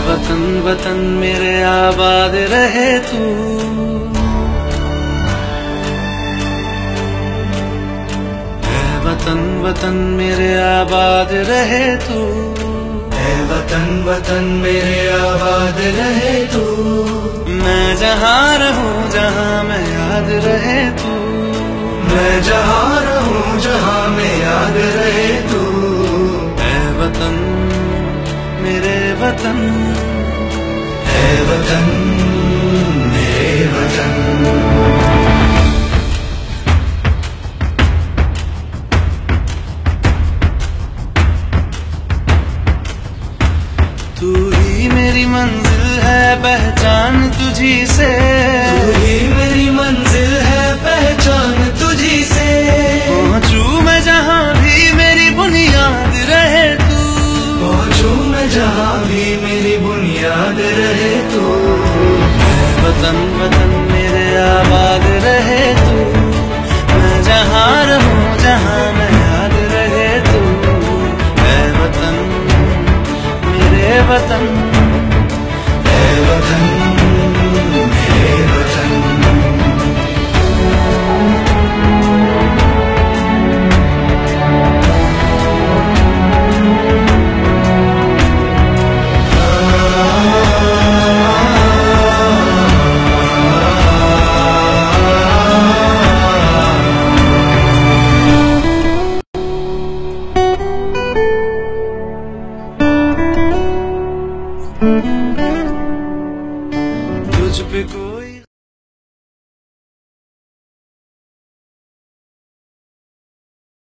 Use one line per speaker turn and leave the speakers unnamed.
वतन वतन मेरे आबाद रहे तू, है वतन वतन मेरे आबाद रहे तू,
है वतन वतन मेरे आबाद रहे तू।
मैं जहाँ रहूं जहाँ मैं याद रहे तू,
मैं जहाँ रहूं जहाँ मैं याद रहे तू।
है वतन मेरे वतन,
है वतन मेरे वतन।
तू ही मेरी मंजिल है पहचान तुझी से,
तू ही मेरी मंजिल है पहचान तुझी से।
पहुँचूं मैं जहाँ भी मेरी बुनियाद रहे तू,
पहुँचूं मैं जहाँ भी मेरी बुनियाद रहे तू।
है वतन वतन मेरे आबाद